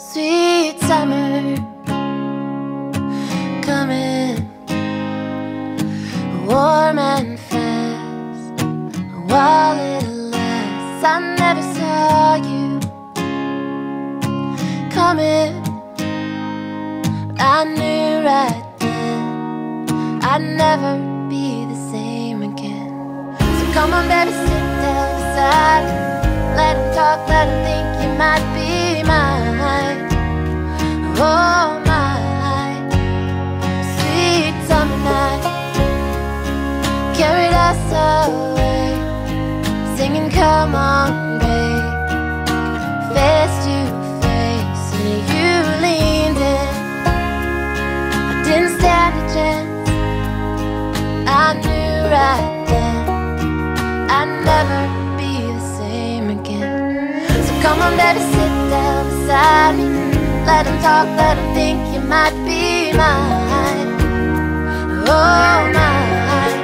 Sweet summer coming, warm and fast, while it lasts. I never saw you coming, but I knew right then I'd never be the same again. So come on baby, sit down beside me. Let him talk, let him think you might be mine. Oh my, sweet summer night carried us away, singing come on babe, face to face. And you leaned in, I didn't stand a chance. I knew right then I'd never be the same again. So come on baby, sit down beside me. Let him talk, let him think you might be mine. Oh mine.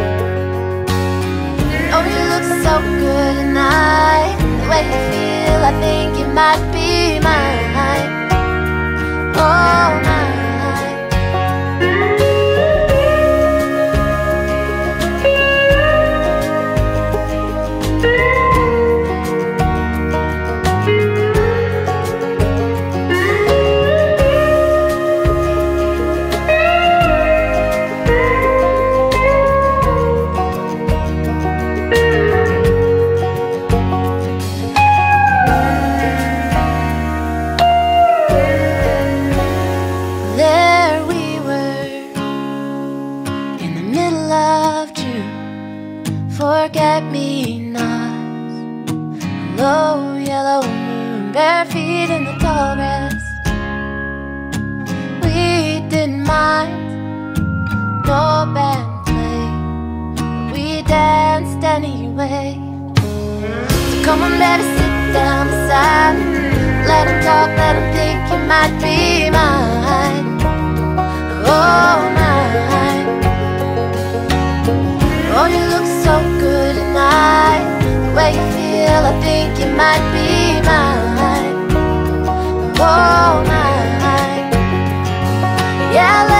Oh, you look so good tonight. The way you feel, I think you might be mine. Oh mine. Forget-me-nots, low yellow moon, bare feet in the tall grass. We didn't mind, no band play, but we danced anyway. So come on baby, sit down beside me. Let him talk, let him think you might be mine. Oh mine. Oh, you look so good tonight. The way you feel, I think you might be mine. Oh, mine. Yeah.